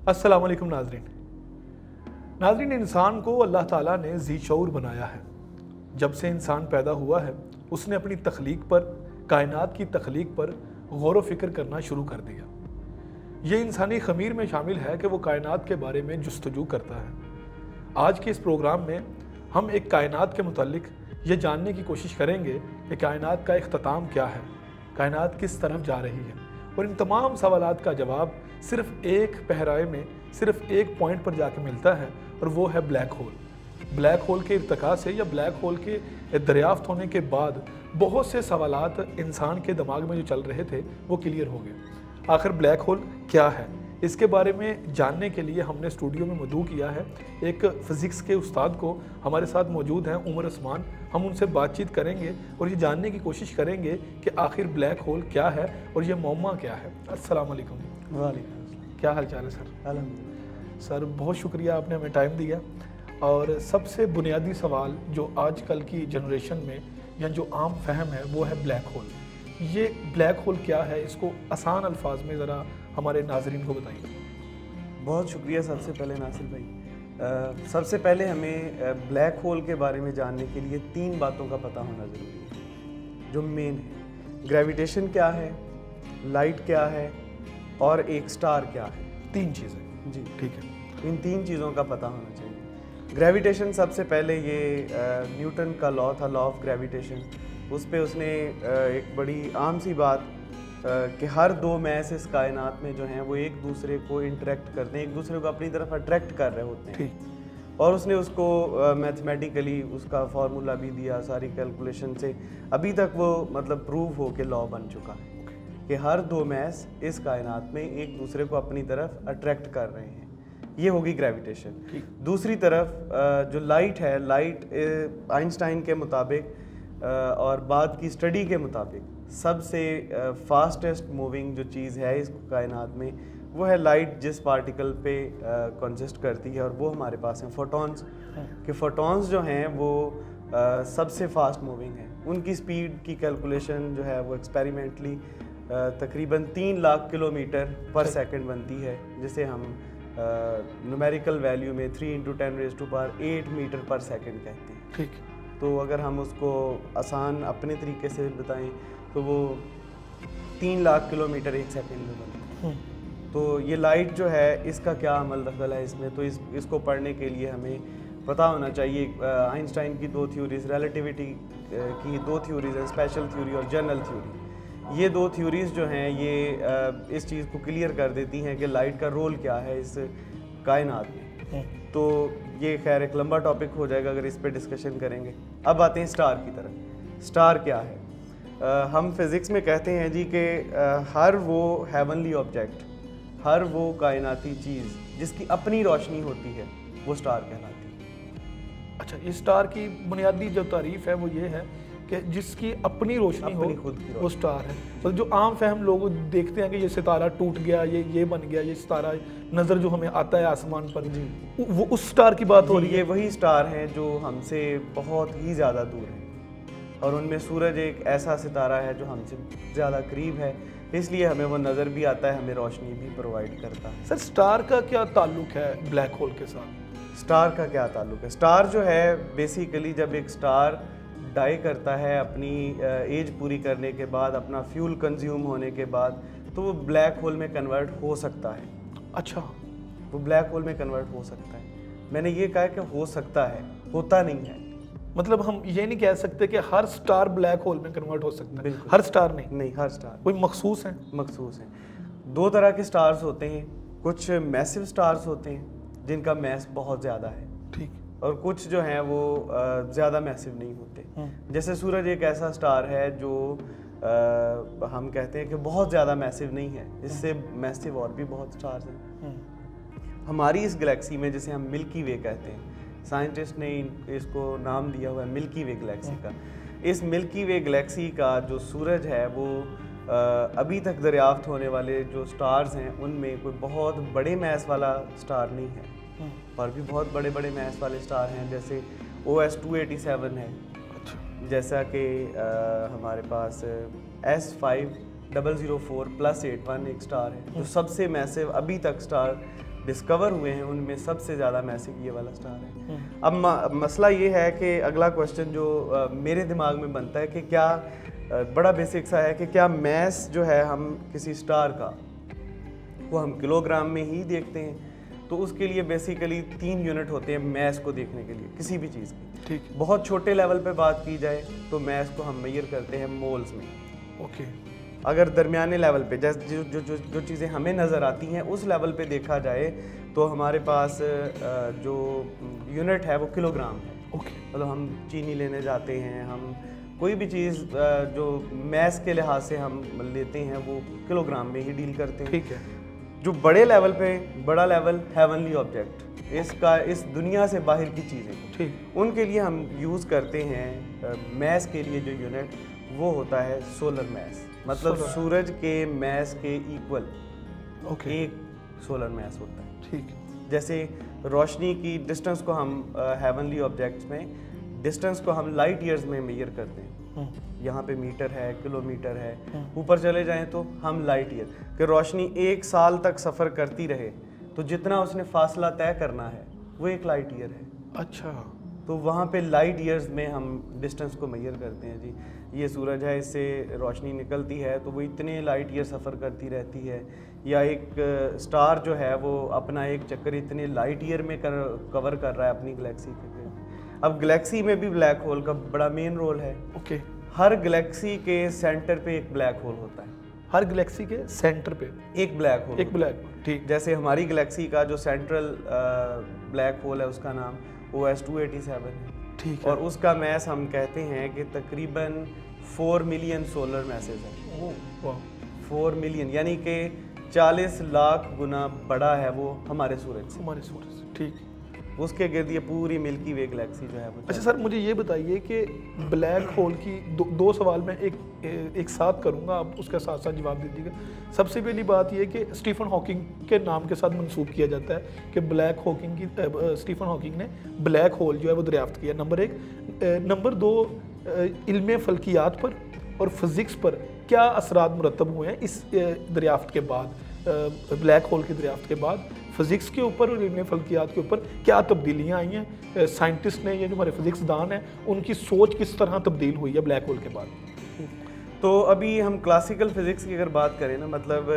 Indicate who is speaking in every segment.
Speaker 1: अस्सलाम वालेकुम नाज़रीन, इंसान को अल्लाह ताला ने ज़ी शऊर बनाया है। जब से इंसान पैदा हुआ है उसने अपनी तख्लीक पर, कायनात की तख्लीक पर गौर व फिक्र करना शुरू कर दिया। ये इंसानी ख़मीर में शामिल है कि वो कायनात के बारे में जुस्तजू करता है। आज के इस प्रोग्राम में हम एक कायनात के मुतालिक ये जानने की कोशिश करेंगे कि कायनात का इख्तिताम क्या है, कायनात किस तरफ जा रही है, और इन तमाम सवालात का जवाब सिर्फ एक पहराए में, सिर्फ एक पॉइंट पर जाके मिलता है, और वो है ब्लैक होल। ब्लैक होल के इर्तिका से या ब्लैक होल के दरियाफ्त होने के बाद बहुत से सवालात इंसान के दिमाग में जो चल रहे थे वो क्लियर हो गए। आखिर ब्लैक होल क्या है, इसके बारे में जानने के लिए हमने स्टूडियो में मदऊ किया है एक फ़िज़िक्स के उस्ताद को। हमारे साथ मौजूद हैं उमर उस्मान। हम उनसे बातचीत करेंगे और ये जानने की कोशिश करेंगे कि आखिर ब्लैक होल क्या है और ये मौमा क्या है। अस्सलाम वालेकुम।
Speaker 2: वालेकुम।
Speaker 1: क्या हाल चाल है सर?
Speaker 2: अल्हम्दुलिल्लाह।
Speaker 1: सर बहुत शुक्रिया, आपने हमें टाइम दिया। और सबसे बुनियादी सवाल जो आजकल की जनरेशन में या जो आम फहम है वो है ब्लैक होल। ये ब्लैक होल क्या है, इसको आसान अल्फाज में ज़रा हमारे नाजरीन को बताइए।
Speaker 2: बहुत शुक्रिया सबसे पहले नासिर भाई। सबसे पहले हमें ब्लैक होल के बारे में जानने के लिए 3 बातों का पता होना ज़रूरी है जो मेन है। ग्रेविटेशन क्या है, लाइट क्या है और एक स्टार क्या है।
Speaker 1: 3 चीज़ें।
Speaker 2: जी
Speaker 1: ठीक है।
Speaker 2: इन 3 चीज़ों का पता होना चाहिए। ग्रेविटेशन सबसे पहले ये न्यूटन का लॉ था, लॉ ऑफ ग्रेविटेशन। उस पे उसने एक बड़ी आम सी बात कि हर 2 मैस इस कायनात में जो हैं वो एक दूसरे को इंटरेक्ट करते हैं, एक दूसरे को अपनी तरफ अट्रैक्ट कर रहे होते हैं। और उसने उसको मैथमेटिकली उसका फार्मूला भी दिया, सारी कैलकुलेशन से अभी तक वो मतलब प्रूव हो के लॉ बन चुका है कि हर 2 मैस इस कायनात में एक दूसरे को अपनी तरफ अट्रैक्ट कर रहे हैं। ये होगी ग्रेविटेशन। दूसरी तरफ जो लाइट है, लाइट आइंस्टाइन के मुताबिक और बाद की स्टडी के मुताबिक सबसे फास्टेस्ट मूविंग जो चीज़ है इस कायनात में वो है लाइट, जिस पार्टिकल पे कंसिस्ट करती है, और वो हमारे पास हैं फोटॉन्स। कि फोटॉन्स जो हैं वो सबसे फास्ट मूविंग हैं। उनकी स्पीड की कैलकुलेशन जो है वो एक्सपेरिमेंटली तकरीबन 3 लाख किलोमीटर पर सेकंड बनती है, जिसे हम न्यूमेरिकल वैल्यू में 3 × 10⁸ मीटर पर सेकंड कहते हैं।
Speaker 1: ठीक।
Speaker 2: तो अगर हम उसको आसान अपने तरीके से बताएं तो वो 3 लाख किलोमीटर एक सेकंड में बनता है। तो ये लाइट जो है इसका क्या अमल दखल है इसमें, तो इसको पढ़ने के लिए हमें पता होना चाहिए आइंस्टाइन की 2 थ्योरीज, रिलेटिविटी की 2 थ्योरीज हैं, स्पेशल थ्योरी और जनरल थ्योरी। ये 2 थ्योरीज जो हैं ये इस चीज़ को क्लियर कर देती हैं कि लाइट का रोल क्या है इस कायनात में। तो ये खैर एक लंबा टॉपिक हो जाएगा अगर इस पे डिस्कशन करेंगे। अब आते हैं स्टार की तरफ। स्टार क्या है? हम फिज़िक्स में कहते हैं जी कि हर वो हेवनली ऑब्जेक्ट, हर वो कायनाती चीज़ जिसकी अपनी रोशनी होती है वो स्टार कहलाती है।
Speaker 1: अच्छा, इस स्टार की बुनियादी जो तारीफ़ है वो ये है कि जिसकी अपनी रोशनी हो,
Speaker 2: खुद की
Speaker 1: वो स्टार है। तो जो आम फहम लोग देखते हैं कि ये सितारा टूट गया, ये बन गया, ये सितारा नज़र जो हमें आता है आसमान पर, वो उस स्टार की बात हो रही है।
Speaker 2: ये वही स्टार हैं जो हमसे बहुत ही ज़्यादा दूर हैं, और उनमें सूरज एक ऐसा सितारा है जो हमसे ज़्यादा करीब है, इसलिए हमें वो नज़र भी आता है, हमें रोशनी भी प्रोवाइड करता है।
Speaker 1: सर, स्टार का क्या ताल्लुक है ब्लैक होल के साथ?
Speaker 2: स्टार का क्या ताल्लुक है? स्टार जो है बेसिकली जब एक स्टार डाई करता है अपनी एज पूरी करने के बाद, अपना फ्यूल कंज्यूम होने के बाद, तो वो ब्लैक होल में कन्वर्ट हो सकता है।
Speaker 1: अच्छा,
Speaker 2: वो ब्लैक होल में कन्वर्ट हो सकता है। मैंने ये कहा कि हो सकता है, होता नहीं है।
Speaker 1: मतलब हम ये नहीं कह सकते कि हर स्टार ब्लैक होल में कन्वर्ट हो सकता है।
Speaker 2: बिल्कुल।
Speaker 1: हर स्टार नहीं,
Speaker 2: हर स्टार
Speaker 1: कोई मखसूस है।
Speaker 2: मखसूस है। 2 तरह के स्टार्स होते हैं। कुछ मैसिव स्टार्स होते हैं जिनका मैस बहुत ज़्यादा है,
Speaker 1: ठीक,
Speaker 2: और कुछ जो हैं वो ज़्यादा मैसिव नहीं होते। जैसे सूरज एक ऐसा स्टार है जो हम कहते हैं कि बहुत ज़्यादा मैसिव नहीं है, इससे मैसिव और भी बहुत स्टार्स हैं। हमारी इस गैलेक्सी में जिसे हम मिल्की वे कहते हैं, साइंटिस्ट ने इसको नाम दिया हुआ है मिल्की वे गैलेक्सी का। इस मिल्की वे गैलेक्सी का जो सूरज है वो अभी तक दरियाफ्त होने वाले जो स्टार्स हैं उनमें कोई बहुत बड़े मैस वाला स्टार नहीं है, और भी बहुत बड़े बड़े मैस वाले स्टार हैं, जैसे OS-287 है। जैसा कि हमारे पास S5004+81 एक स्टार है जो सबसे मैसिव अभी तक स्टार डिस्कवर हुए हैं उनमें सबसे ज़्यादा मैसिव ये वाला स्टार है। अब मसला ये है कि अगला क्वेश्चन जो मेरे दिमाग में बनता है कि क्या बड़ा बेसिक सा है कि क्या मैस जो है हम किसी स्टार का वो हम किलोग्राम में ही देखते हैं। तो उसके लिए बेसिकली 3 यूनिट होते हैं मैस को देखने के लिए किसी भी चीज़ की।
Speaker 1: ठीक।
Speaker 2: बहुत छोटे लेवल पे बात की जाए तो मैस को हम मेजर करते हैं मोल्स में।
Speaker 1: ओके।
Speaker 2: अगर दरमियाने लेवल पे जैसे जो चीज़ें हमें नज़र आती हैं उस लेवल पे देखा जाए तो हमारे पास जो यूनिट है वो किलोग्राम है।
Speaker 1: ओके।
Speaker 2: मतलब हम चीनी लेने जाते हैं, हम कोई भी चीज़ जो मैस के लिहाज से हम लेते हैं वो किलोग्राम में ही डील करते हैं।
Speaker 1: ठीक है।
Speaker 2: जो बड़े लेवल पे बड़ा लेवल हेवनली ऑब्जेक्ट, इस दुनिया से बाहर की चीज़ें,
Speaker 1: ठीक,
Speaker 2: उनके लिए हम यूज़ करते हैं मैस के लिए जो यूनिट वो होता है सोलर मैस। मतलब सूरज के मैस के इक्वल एक सोलर मैस होता है।
Speaker 1: ठीक।
Speaker 2: जैसे रोशनी की डिस्टेंस को हम हेवनली ऑब्जेक्ट्स में डिस्टेंस को हम लाइट ईयर्स में मेजर करते हैं। यहाँ पे मीटर है, किलोमीटर है, ऊपर चले जाएं तो हम लाइट ईयर कि रोशनी 1 साल तक सफ़र करती रहे तो जितना उसने फासला तय करना है वो 1 लाइट ईयर है।
Speaker 1: अच्छा।
Speaker 2: तो वहाँ पे लाइट ईयर्स में हम डिस्टेंस को मेजर करते हैं जी। ये सूरज है, इससे रोशनी निकलती है तो वो इतने लाइट ईयर सफ़र करती रहती है। या एक स्टार जो है वो अपना एक चक्कर इतने लाइट ईयर में कवर कर रहा है अपनी गैलेक्सी के। अब गैलेक्सी में भी ब्लैक होल का बड़ा मेन रोल है।
Speaker 1: ओके।
Speaker 2: हर गैलेक्सी के सेंटर पे एक ब्लैक होल होता है।
Speaker 1: हर गैलेक्सी के सेंटर पे
Speaker 2: एक ब्लैक होल।
Speaker 1: एक ब्लैक। ठीक।
Speaker 2: जैसे हमारी गैलेक्सी का जो सेंट्रल ब्लैक होल है उसका नाम OS-287 है।
Speaker 1: ठीक है।
Speaker 2: और उसका मैस हम कहते हैं कि तकरीबन 4 मिलियन सोलर मैसेज है।
Speaker 1: वाह।
Speaker 2: 4 मिलियन यानी कि 40 लाख गुना बड़ा है वो हमारे सूरज से।
Speaker 1: हमारे सूरज से। ठीक।
Speaker 2: उसके गिर्द ये पूरी मिल्की वे गैलेक्सी जो है वो।
Speaker 1: अच्छा सर, मुझे ये बताइए कि ब्लैक होल की दो सवाल मैं एक साथ करूंगा, आप उसका साथ साथ जवाब दे दीजिएगा। सबसे पहली बात ये कि स्टीफन हॉकिंग के नाम के साथ मंसूब किया जाता है कि स्टीफन हॉकिंग ने ब्लैक होल जो है वो दरियाफ्त किया, नंबर 1। नंबर 2, इल्म फल्कियात पर और फिज़िक्स पर क्या असरात मुरतब हुए हैं इस दरियाफ्त के बाद, ब्लैक होल की दरियाफ्त के बाद? फिज़िक्स के ऊपर और इल्म फल्कियात के ऊपर क्या तब्दीलियाँ आई हैं? साइंटिस्ट ने, ये जो हमारे फिज़िक्स दान हैं, उनकी सोच किस तरह तब्दील हुई है ब्लैक होल के बाद?
Speaker 2: तो अभी हम क्लासिकल फिज़िक्स की अगर बात करें ना, मतलब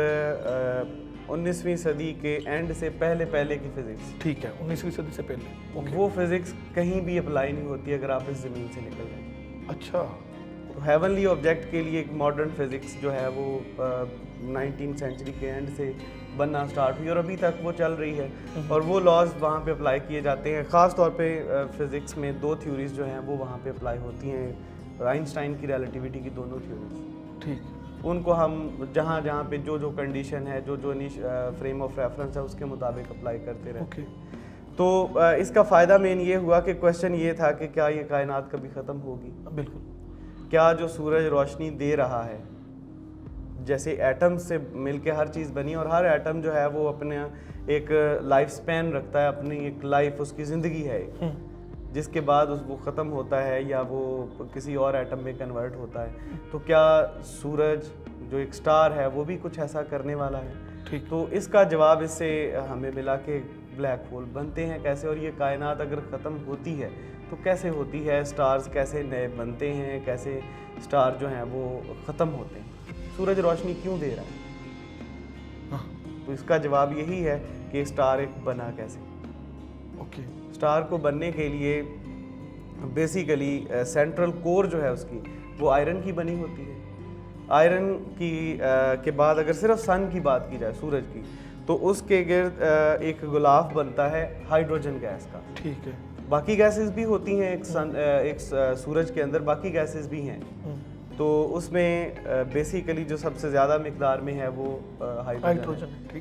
Speaker 2: 19वीं सदी के एंड से पहले की फ़िज़िक्स।
Speaker 1: ठीक है, 19वीं सदी से पहले।
Speaker 2: वो फिज़िक्स कहीं भी अप्लाई नहीं होती अगर आप इस ज़मीन से निकल जाए।
Speaker 1: अच्छा।
Speaker 2: तो हेवनली ऑब्जेक्ट के लिए एक मॉडर्न फिज़िक्स जो है वो 19th सेंचुरी के एंड से बनना स्टार्ट हुई और अभी तक वो चल रही है। और वो लॉज वहाँ पे अप्लाई किए जाते हैं। ख़ास तौर पे फिज़िक्स में 2 थ्योरीज जो हैं वो वहाँ पे अप्लाई होती हैं, आइंस्टाइन की रिलेटिविटी की दोनों थ्योरीज।
Speaker 1: ठीक।
Speaker 2: उनको हम जहाँ जहाँ पे जो कंडीशन है, जो फ्रेम ऑफ रेफरेंस है उसके मुताबिक अप्लाई करते रहते हैं। तो इसका फ़ायदा मेन ये हुआ कि क्वेश्चन ये था कि क्या ये कायनात कभी ख़त्म होगी?
Speaker 1: बिल्कुल।
Speaker 2: क्या जो सूरज रोशनी दे रहा है, जैसे एटम से मिलके हर चीज़ बनी और हर एटम जो है वो अपने एक लाइफ स्पैन रखता है, अपनी एक लाइफ, उसकी ज़िंदगी है जिसके बाद वो ख़त्म होता है या वो किसी और एटम में कन्वर्ट होता है। तो क्या सूरज जो एक स्टार है वो भी कुछ ऐसा करने वाला है?
Speaker 1: ठीक।
Speaker 2: तो इसका जवाब इससे हमें मिला कि ब्लैक होल बनते हैं कैसे, और ये कायनात अगर ख़त्म होती है तो कैसे होती है, स्टार्स कैसे नए बनते हैं, कैसे स्टार जो हैं वो ख़त्म होते हैं, सूरज रोशनी क्यों दे रहा है? तो इसका जवाब यही है कि स्टार एक बना कैसे।
Speaker 1: ओके।
Speaker 2: स्टार को बनने के लिए बेसिकली सेंट्रल कोर जो है उसकी वो आयरन की बनी होती है। आयरन की के बाद अगर सिर्फ सन की बात की जाए, सूरज की, तो उसके गिर्द एक गुलाफ बनता है हाइड्रोजन गैस का।
Speaker 1: ठीक है।
Speaker 2: बाकी गैसेस भी होती हैं एक सूरज के अंदर, बाकी गैसेस भी हैं। तो उसमें बेसिकली जो सबसे ज़्यादा मिकदार में है वो हाइड्रोजन है।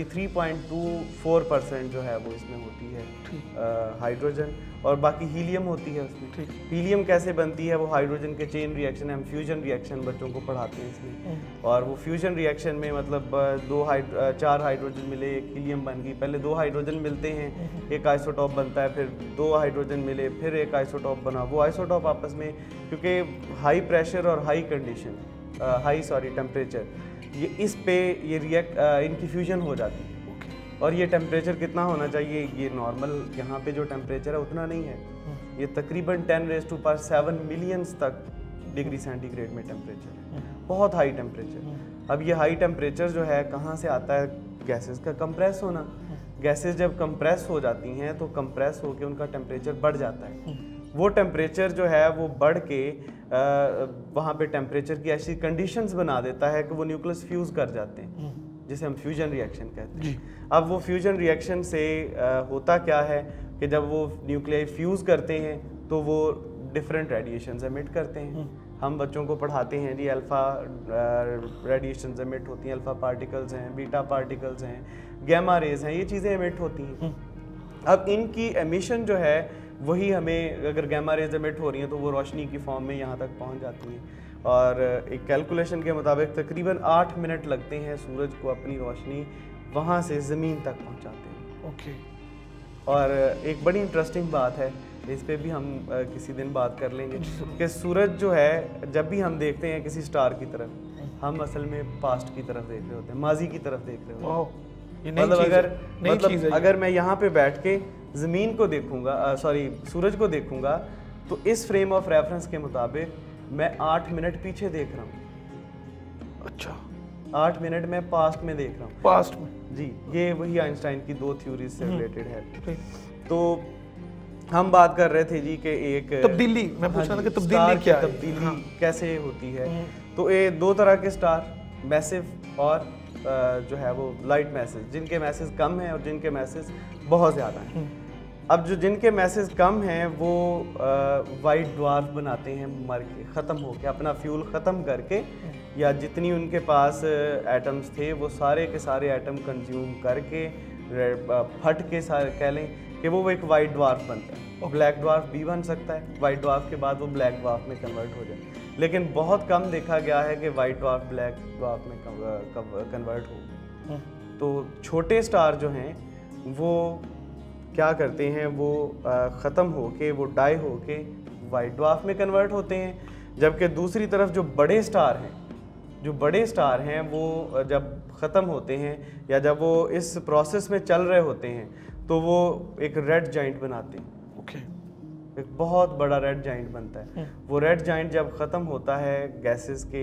Speaker 2: 73.24% जो है वो इसमें होती है हाइड्रोजन, और बाकी हीलियम होती है उसमें। हीलियम कैसे बनती है? वो हाइड्रोजन के चेन रिएक्शन, हम फ्यूजन रिएक्शन बच्चों को पढ़ाते हैं इसमें। और वो फ्यूजन रिएक्शन में मतलब 4 हाइड्रोजन मिले, एक हीलियम बन गई। पहले 2 हाइड्रोजन मिलते हैं, एक आइसोटॉप बनता है, फिर 2 हाइड्रोजन मिले, फिर एक आइसोटॉप बना। वो आइसोटॉप आपस में, क्योंकि हाई प्रेशर और हाई टेम्परेचर, ये इस पे ये इनकी फ्यूजन हो जाती है। और ये टेम्परेचर कितना होना चाहिए, ये नॉर्मल यहाँ पे जो टेम्परेचर है उतना नहीं है, ये तकरीबन 10⁻⁷ मिलियंस तक डिग्री सेंटीग्रेड में टेम्परेचर है, बहुत हाई टेम्परेचर। अब ये हाई टेम्परेचर जो है कहाँ से आता है, गैसेस का कंप्रेस होना। गैसेस जब कंप्रेस हो जाती हैं तो कंप्रेस होकर उनका टेम्परेचर बढ़ जाता है, वो टेम्परेचर जो है वो बढ़ के वहाँ पे टेम्परेचर की ऐसी कंडीशंस बना देता है कि वो न्यूक्लियस फ्यूज़ कर जाते हैं, जिसे हम फ्यूजन रिएक्शन कहते हैं। अब वो फ्यूजन रिएक्शन से होता क्या है कि जब वो न्यूक्लियाई फ्यूज़ करते हैं तो वो डिफरेंट रेडिएशंस एमिट करते हैं। हम बच्चों को पढ़ाते हैं जी अल्फ़ा रेडिएशंस एमिट होती हैं, अल्फ़ा पार्टिकल्स हैं, बीटा पार्टिकल्स हैं, गैमा रेज हैं, ये चीज़ें एमिट होती हैं। अब इनकी एमिशन जो है वही हमें, अगर गैमा रेज एमिट हो रही हैं तो वो रोशनी की फॉर्म में यहाँ तक पहुँच जाती हैं, और एक कैलकुलेशन के मुताबिक तकरीबन 8 मिनट लगते हैं सूरज को अपनी रोशनी वहाँ से ज़मीन तक पहुँचाते हैं।
Speaker 1: ओके।
Speaker 2: और एक बड़ी इंटरेस्टिंग बात है, इस पे भी हम किसी दिन बात कर लेंगे कि सूरज जो है जब भी हम देखते हैं किसी स्टार की तरफ, हम असल में पास्ट की तरफ देख रहे होते हैं, माजी की तरफ देख रहे होते हैं। मतलब अगर मैं यहाँ पे बैठ के ज़मीन को देखूंगा, सूरज को देखूंगा, तो इस फ्रेम ऑफ रेफरेंस के मुताबिक मैं 8 मिनट पीछे देख रहा हूँ।
Speaker 1: अच्छा,
Speaker 2: 8 मिनट में पास्ट में देख रहा हूँ।
Speaker 1: पास्ट में
Speaker 2: जी, ये वही आइंस्टाइन की 2 थ्योरीज से रिलेटेड है। तो हम बात कर रहे थे जी कि एक
Speaker 1: तब्दीली, मैं पूछ रहा था कि तब्दीली क्या है,
Speaker 2: तब्दीली कैसे होती है। तो ये 2 तरह के स्टार, मैसिव और जो है वो लाइट मैसेज, जिनके मैसेज कम हैं और जिनके मैसेज बहुत ज़्यादा हैं। अब जो जिनके मैसेज कम हैं वो वाइट ड्वार्फ बनाते हैं, मर के ख़त्म हो के, अपना फ्यूल ख़त्म करके, या जितनी उनके पास एटम्स थे वो सारे के सारे एटम कंज्यूम करके फट के सारे कह लें कि वो एक वाइट ड्वार्फ बनता है। और ब्लैक ड्वार्फ भी बन सकता है, वाइट ड्वार्फ के बाद वो ब्लैक ड्वार्फ में कन्वर्ट हो जाए, लेकिन बहुत कम देखा गया है कि वाइट ड्वार्फ ब्लैक ड्वार्फ में कन्वर्ट हो। तो छोटे स्टार जो हैं वो क्या करते हैं, वो ख़त्म होके, वो डाई होके वाइट ड्वार्फ में कन्वर्ट होते हैं। जबकि दूसरी तरफ जो बड़े स्टार हैं वो जब ख़त्म होते हैं या जब वो इस प्रोसेस में चल रहे होते हैं तो वो एक रेड जाइंट बनाते हैं।
Speaker 1: ओके।
Speaker 2: एक बहुत बड़ा रेड जाइंट बनता है। वो रेड जाइंट जब ख़त्म होता है गैसेस के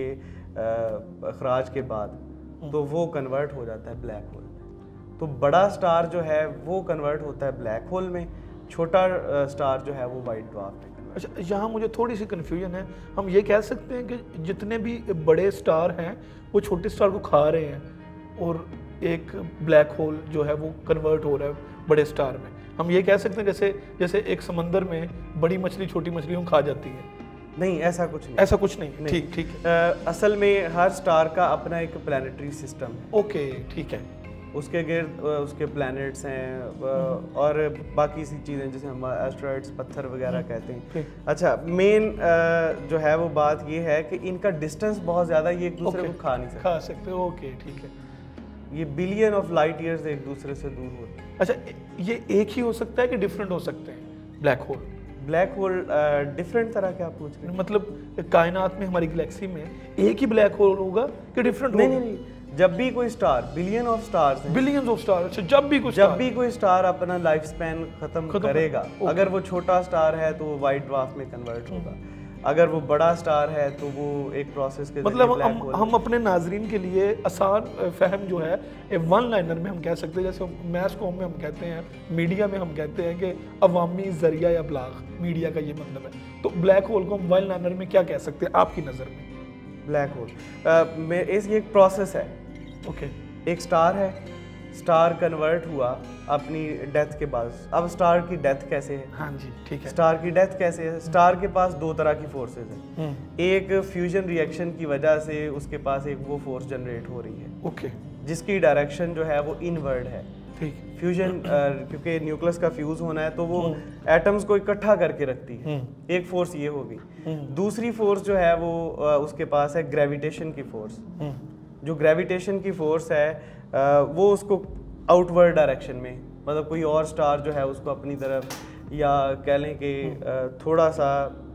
Speaker 2: अखराज के बाद, तो वो कन्वर्ट हो जाता है ब्लैक होल में। तो बड़ा स्टार जो है वो कन्वर्ट होता है ब्लैक होल में, छोटा स्टार जो है वो वाइट ड्वार्फ में।
Speaker 1: अच्छा, यहाँ मुझे थोड़ी सी कन्फ्यूजन है। हम ये कह सकते हैं कि जितने भी बड़े स्टार हैं वो छोटे स्टार को खा रहे हैं, और एक ब्लैक होल जो है वो कन्वर्ट हो रहा है बड़े स्टार में। हम ये कह सकते हैं जैसे एक समंदर में बड़ी मछली छोटी मछलियों को खा जाती है।
Speaker 2: नहीं, ऐसा कुछ नहीं,
Speaker 1: ऐसा कुछ नहीं। ठीक ठीक है।
Speaker 2: असल में हर स्टार का अपना एक प्लानिटरी सिस्टम है।
Speaker 1: ओके, ठीक है।
Speaker 2: उसके गिर्द उसके प्लैनेट्स हैं और बाकी सी चीज़ें जिसे हम एस्ट्रॉइड्स, पत्थर वगैरह कहते हैं। अच्छा, मेन जो है वो बात ये है कि इनका डिस्टेंस बहुत ज़्यादा, ये एक दूसरे को खा नहीं सकते।
Speaker 1: ओके, ठीक है।
Speaker 2: ये बिलियन ऑफ लाइट ईयर्स एक दूसरे से दूर होते हैं।
Speaker 1: अच्छा, ये एक ही हो सकता है कि डिफरेंट हो सकते हैं ब्लैक होल?
Speaker 2: डिफरेंट तरह के आप पूछ रहे हैं?
Speaker 1: मतलब कायनात में, हमारी गैलेक्सी में एक ही ब्लैक होल होगा कि डिफरेंट?
Speaker 2: नहीं, जब भी कोई स्टार, बिलियन ऑफ स्टार्स,
Speaker 1: अच्छा, जब भी कोई
Speaker 2: स्टार अपना लाइफ स्पैन खत्म करेगा, अगर वो छोटा स्टार है तो वो वाइट ड्वार्फ में कन्वर्ट होगा, अगर वो बड़ा स्टार है तो वो एक प्रोसेस के
Speaker 1: मतलब हम अपने नाजरीन के लिए आसान फहम जो है वन लाइनर में हम कह सकते हैं, जैसे मैस कॉम में हम कहते हैं, मीडिया में हम कहते हैं कि अवामी जरिया या ब्लाग, मीडिया का ये मतलब है। तो ब्लैक होल को हम वन लाइनर में क्या कह सकते हैं आपकी नज़र में?
Speaker 2: ब्लैक होल में ये एक प्रोसेस है।
Speaker 1: ओके।
Speaker 2: एक स्टार है, स्टार कन्वर्ट हुआ अपनी डेथ के बाद। अब स्टार की डेथ कैसे है?
Speaker 1: हाँ जी, ठीक है।
Speaker 2: स्टार की डेथ कैसे है? स्टार के पास 2 तरह की फोर्सेस हैं। एक फ्यूजन रिएक्शन की वजह से उसके पास एक वो फोर्स जनरेट हो रही है,
Speaker 1: ओके,
Speaker 2: जिसकी डायरेक्शन जो है वो इनवर्ड है।
Speaker 1: ठीक।
Speaker 2: फ्यूजन क्योंकि न्यूक्लियस का फ्यूज होना है तो वो एटम्स को इकट्ठा करके रखती है। एक फोर्स ये होगी। दूसरी फोर्स जो है वो उसके पास है ग्रेविटेशन की फोर्स। जो ग्रेविटेशन की फोर्स है वो उसको आउटवर्ड डायरेक्शन में, मतलब कोई और स्टार जो है उसको अपनी तरफ, या कह लें कि थोड़ा सा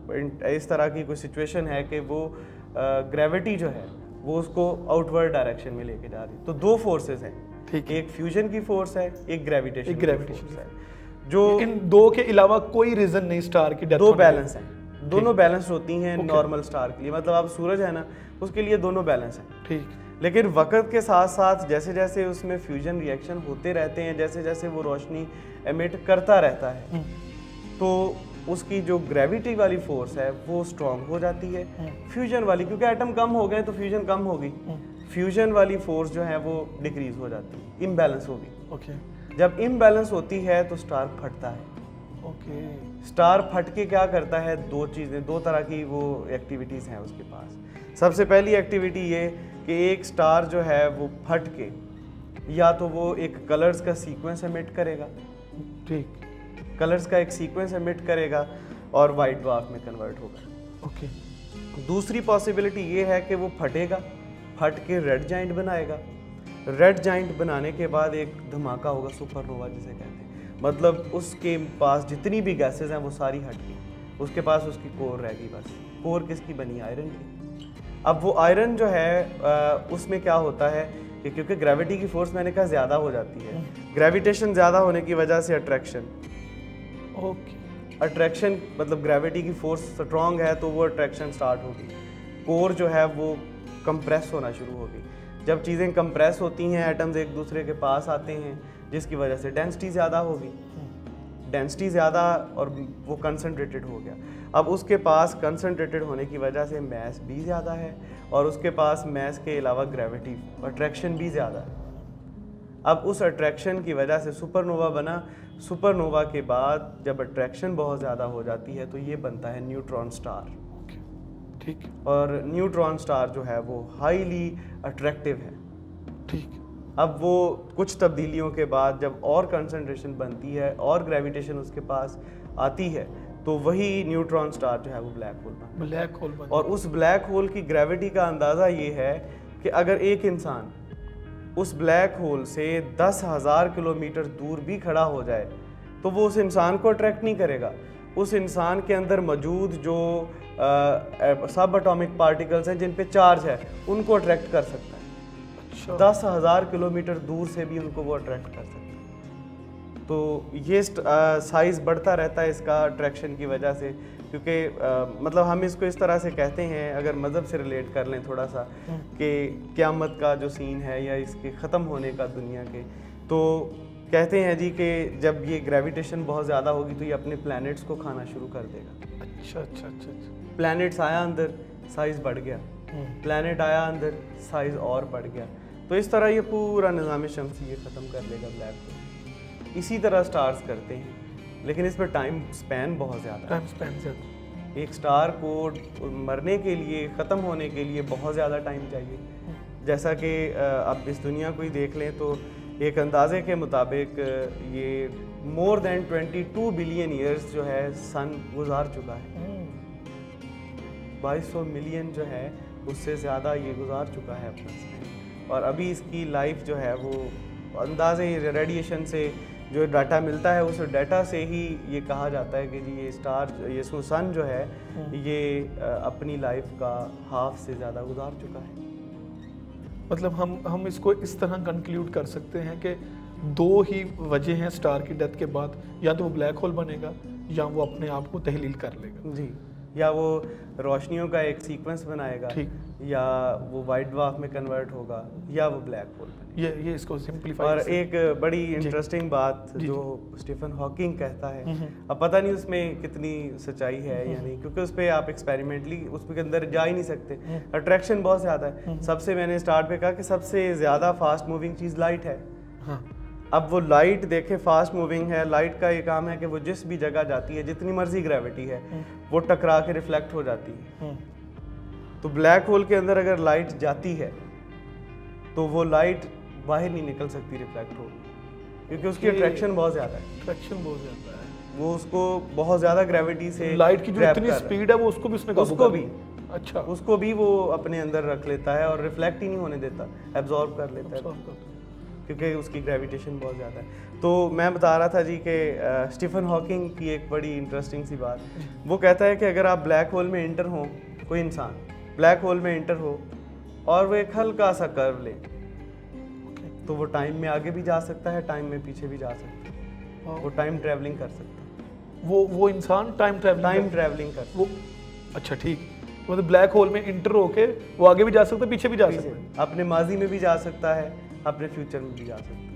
Speaker 2: इस तरह की कोई सिचुएशन है कि वो ग्रेविटी जो है वो उसको आउटवर्ड डायरेक्शन में लेके जा रही है। तो 2 फोर्सेस हैं,
Speaker 1: ठीक है।
Speaker 2: एक फ्यूजन की फोर्स है, एक ग्रेविटेशन की फोर्स है। जो
Speaker 1: इन दो के अलावा कोई रीजन नहीं स्टार की डेथ
Speaker 2: दो बैलेंस हैं, दोनों बैलेंस होती हैं नॉर्मल स्टार के लिए। मतलब अब सूरज है ना, उसके लिए दोनों बैलेंस हैं।
Speaker 1: ठीक।
Speaker 2: लेकिन वक्त के साथ साथ जैसे जैसे उसमें फ्यूजन रिएक्शन होते रहते हैं, जैसे जैसे वो रोशनी एमिट करता रहता है, तो उसकी जो ग्रेविटी वाली फोर्स है वो स्ट्रांग हो जाती है। फ्यूजन वाली, क्योंकि एटम कम हो गए तो फ्यूजन कम होगी, फ्यूजन वाली फोर्स जो है वो डिक्रीज हो जाती है, इम्बैलेंस होगी।
Speaker 1: ओके।
Speaker 2: जब इम्बैलेंस होती है तो स्टार फटता है।
Speaker 1: ओके।
Speaker 2: स्टार फट के क्या करता है, दो चीज़ें, दो तरह की वो एक्टिविटीज़ हैं उसके पास। सबसे पहली एक्टिविटी ये कि एक स्टार जो है वो फट के या तो वो एक कलर्स का सीक्वेंस एमिट करेगा,
Speaker 1: ठीक,
Speaker 2: कलर्स का एक सीक्वेंस एमिट करेगा और वाइट ड्वार्फ में कन्वर्ट होगा।
Speaker 1: ओके।
Speaker 2: दूसरी पॉसिबिलिटी ये है कि वो फटेगा, फट के रेड जाइंट बनाएगा, रेड जाइंट बनाने के बाद एक धमाका होगा, सुपरनोवा जिसे कहते हैं। मतलब उसके पास जितनी भी गैसेज हैं वो सारी हट गई, उसके पास उसकी कोर रह गई बस। कोर किसकी बनी? आयरन की। अब वो आयरन जो है उसमें क्या होता है कि क्योंकि ग्रेविटी की फोर्स मैंने कहा ज़्यादा हो जाती है, ग्रेविटेशन ज़्यादा होने की वजह से अट्रैक्शन,
Speaker 1: ओके,
Speaker 2: अट्रैक्शन मतलब ग्रेविटी की फोर्स स्ट्रॉन्ग है तो वो अट्रैक्शन स्टार्ट होगी, कोर जो है वो कंप्रेस होना शुरू होगी। जब चीज़ें कंप्रेस होती हैं, एटम्स एक दूसरे के पास आते हैं, जिसकी वजह से डेंसिटी ज़्यादा होगी, डेंसिटी ज़्यादा और वो कंसनट्रेटेड हो गया। अब उसके पास कंसनट्रेटेड होने की वजह से मैस भी ज़्यादा है और उसके पास मैस के अलावा ग्रेविटी, अट्रैक्शन भी ज़्यादा है। अब उस अट्रैक्शन की वजह से सुपरनोवा बना। सुपरनोवा के बाद जब अट्रैक्शन बहुत ज़्यादा हो जाती है तो ये बनता है न्यूट्रॉन स्टार।
Speaker 1: ठीक।
Speaker 2: और न्यूट्रॉन स्टार जो है वो हाईली अट्रैक्टिव है।
Speaker 1: ठीक।
Speaker 2: अब वो कुछ तब्दीलियों के बाद जब और कंसंट्रेशन बनती है और ग्रेविटेशन उसके पास आती है तो वही न्यूट्रॉन स्टार जो है वो ब्लैक होल बनता है।
Speaker 1: ब्लैक होल बनता
Speaker 2: और उस ब्लैक होल की ग्रेविटी का अंदाज़ा ये है कि अगर एक इंसान उस ब्लैक होल से 10,000 किलोमीटर दूर भी खड़ा हो जाए तो वो उस इंसान को अट्रैक्ट नहीं करेगा। उस इंसान के अंदर मौजूद जो सब एटॉमिक पार्टिकल्स हैं जिन पे चार्ज है उनको अट्रैक्ट कर सकता है।
Speaker 1: अच्छा।
Speaker 2: 10,000 किलोमीटर दूर से भी उनको वो अट्रैक्ट कर सकता है। तो ये साइज़ बढ़ता रहता है इसका अट्रैक्शन की वजह से, क्योंकि मतलब हम इसको इस तरह से कहते हैं, अगर मज़हब से रिलेट कर लें थोड़ा सा, कि क़यामत का जो सीन है या इसके ख़त्म होने का दुनिया के, तो कहते हैं जी कि जब ये ग्रेविटेशन बहुत ज़्यादा होगी तो ये अपने प्लैनेट्स को खाना शुरू कर देगा।
Speaker 1: अच्छा अच्छा अच्छा अच्छा।
Speaker 2: प्लैनेट्स आया अंदर, साइज़ बढ़ गया, प्लैनेट आया अंदर, साइज़ और बढ़ गया। तो इस तरह ये पूरा निज़ाम शम्सी ये ख़त्म कर लेगा ब्लैक होल। इसी तरह स्टार्स करते हैं, लेकिन इस पर टाइम स्पैन बहुत ज़्यादा है।
Speaker 1: टाइम स्पैन ज़्यादा।
Speaker 2: एक स्टार को मरने के लिए, ख़त्म होने के लिए बहुत ज़्यादा टाइम चाहिए। जैसा कि अब इस दुनिया को ही देख लें तो एक अंदाजे के मुताबिक ये मोर देन 22 बिलियन ईयर्स जो है सन गुजार चुका है। 2200 मिलियन जो है उससे ज़्यादा ये गुजार चुका है अपना समय। और अभी इसकी लाइफ जो है वो अंदाजे रेडिएशन से जो डाटा मिलता है उस डाटा से ही ये कहा जाता है कि जी ये स्टार, ये सन जो है ये अपनी लाइफ का हाफ से ज़्यादा गुजार चुका है।
Speaker 1: मतलब हम इसको इस तरह कंक्लूड कर सकते हैं कि दो ही वजह हैं स्टार की डेथ के बाद, या तो वो ब्लैक होल बनेगा या वो अपने आप को तहलील कर लेगा।
Speaker 2: जी, या वो रोशनियों का एक सीक्वेंस बनाएगा,
Speaker 1: ठीक,
Speaker 2: या वो वाइट ड्वार्फ में कन्वर्ट होगा, या वो ब्लैक होल बनेगा।
Speaker 1: ये इसको सिंपलीफाई।
Speaker 2: और एक बड़ी इंटरेस्टिंग बात जो स्टीफन हॉकिंग कहता है, अब पता नहीं उसमें कितनी सच्चाई है या नहीं, क्योंकि उस पर आप एक्सपेरिमेंटली उसके अंदर जा ही नहीं सकते, अट्रैक्शन बहुत ज़्यादा है। सबसे मैंने स्टार्ट पे कहा कि सबसे ज़्यादा फास्ट मूविंग चीज़ लाइट है। हाँ। अब वो लाइट देखे फास्ट मूविंग है, लाइट का ये काम है कि वो जिस भी जगह जाती है, जितनी मर्जी ग्रेविटी है, वो टकरा के रिफ्लेक्ट हो जाती है। तो ब्लैक होल के अंदर अगर लाइट जाती है तो वो लाइट बाहर नहीं निकल सकती रिफ्लेक्ट हो, क्योंकि उसकी अट्रैक्शन बहुत ज़्यादा है।
Speaker 1: अट्रैक्शन बहुत ज़्यादा है,
Speaker 2: वो उसको बहुत ज़्यादा ग्रेविटी से,
Speaker 1: लाइट की जो इतनी स्पीड है वो उसको भी उसने
Speaker 2: उसको भी,
Speaker 1: अच्छा,
Speaker 2: उसको भी वो अपने अंदर रख लेता है और रिफ्लेक्ट ही नहीं होने देता, एब्जॉर्ब कर लेता है, क्योंकि उसकी ग्रेविटेशन बहुत ज़्यादा है। तो मैं बता रहा था जी कि स्टीफन हॉकिंग की एक बड़ी इंटरेस्टिंग सी बात, वो कहता है कि अगर आप ब्लैक होल में इंटर हो, कोई इंसान ब्लैक होल में इंटर हो और वो एक हल्का सा कर्व ले, तो वो टाइम में आगे भी जा सकता है, टाइम में पीछे भी जा सकता है, वो टाइम ट्रैवलिंग कर सकता है।
Speaker 1: वो इंसान टाइम
Speaker 2: ट्रैवलिंग कर
Speaker 1: वो, अच्छा ठीक, मतलब ब्लैक होल में इंटर होके वो आगे भी जा सकता है, पीछे भी जा सकता है,
Speaker 2: अपने माजी में भी जा सकता है, अपने फ्यूचर में भी जा सकता है।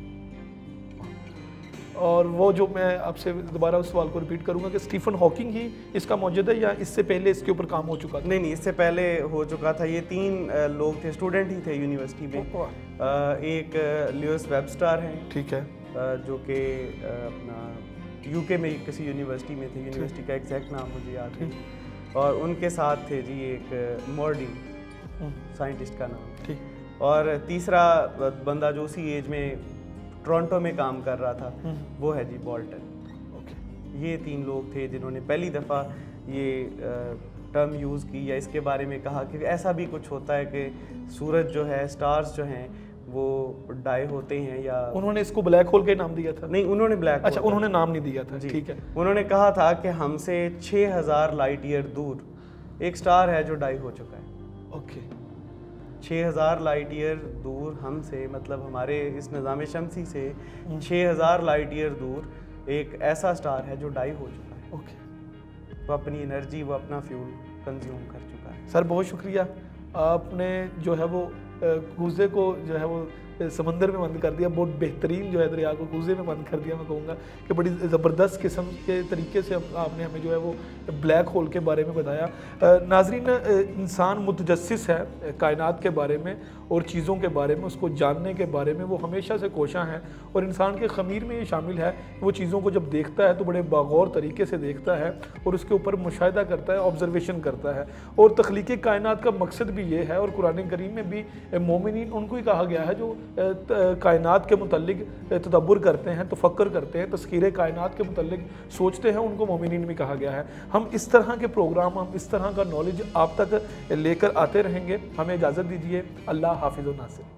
Speaker 1: और वो जो मैं आपसे दोबारा उस सवाल को रिपीट करूंगा कि स्टीफन हॉकिंग ही इसका मौजूद है या इससे पहले इसके ऊपर काम हो चुका था?
Speaker 2: नहीं, इससे पहले हो चुका था। ये 3 लोग थे, स्टूडेंट ही थे यूनिवर्सिटी में। एक ल्यूइस वेबस्टर हैं,
Speaker 1: ठीक है,
Speaker 2: जो कि अपना यूके में किसी यूनिवर्सिटी में थे, यूनिवर्सिटी का एग्जैक्ट नाम मुझे याद है। और उनके साथ थे जी एक मॉर्डिन साइंटिस्ट का नाम,
Speaker 1: ठीक।
Speaker 2: और तीसरा बंदा जो उसी एज में टोरंटो में काम कर रहा था, वो है जी बोल्टन। ये 3 लोग थे जिन्होंने पहली दफ़ा ये टर्म यूज़ की या इसके बारे में कहा कि ऐसा भी कुछ होता है कि सूरज जो है, स्टार्स जो हैं वो डाई होते हैं। या
Speaker 1: उन्होंने इसको ब्लैक होल का नाम दिया था?
Speaker 2: नहीं, उन्होंने ब्लैक,
Speaker 1: अच्छा, उन्होंने नाम नहीं दिया था, ठीक है।
Speaker 2: उन्होंने कहा था कि हमसे 6000 लाइट ईयर दूर एक स्टार है जो डाई हो चुका है।
Speaker 1: ओके,
Speaker 2: 6000 लाइट ईयर दूर हमसे, मतलब हमारे इस निज़ाम शमसी से 6000 लाइट ईयर दूर एक ऐसा स्टार है जो डाई हो चुका है।
Speaker 1: ओके,
Speaker 2: वो अपनी एनर्जी, वो अपना फ्यूल कंज्यूम कर चुका है।
Speaker 1: सर बहुत शुक्रिया, आपने जो है वो कूजे को जो है वो समंदर में बंद कर दिया, बहुत बेहतरीन जो है दरिया को कूजे में बंद कर दिया। मैं कहूँगा कि बड़ी ज़बरदस्त किस्म के तरीके से आपने हमें जो है वो ब्लैक होल के बारे में बताया। नाजरीन, इंसान मुतजस्सिस है कायनात के बारे में और चीज़ों के बारे में, उसको जानने के बारे में वो हमेशा से कोशा है, और इंसान के ख़मीर में ये शामिल है कि वो चीज़ों को जब देखता है तो बड़े बागौर तरीके से देखता है और उसके ऊपर मुशाहिदा करता है, ऑब्जर्वेशन करता है। और तख्लीक़ कायनात का मकसद भी ये है, और कुरान करीम में भी मोमिनीन उनको ही कहा गया है जो कायनात के मुतल्लिक तदब्बुर करते हैं, तफक्कर करते हैं, तस्खीर कायनात के मुतल्लिक सोचते हैं, उनको मोमिनीन भी कहा गया है। हम इस तरह के प्रोग्राम, हम इस तरह का नॉलेज आप तक लेकर आते रहेंगे। हमें इजाज़त दीजिए। अल्लाह हाफिज़ व नासिर।